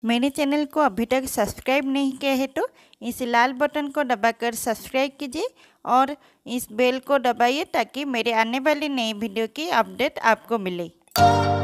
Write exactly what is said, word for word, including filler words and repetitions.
मेरे चैनल को अभी तक सब्सक्राइब नहीं किया है तो इस लाल बटन को दबाकर सब्सक्राइब कीजिए और इस बेल को दबाइए ताकि मेरे आने वाली नई वीडियो की अपडेट आपको मिले।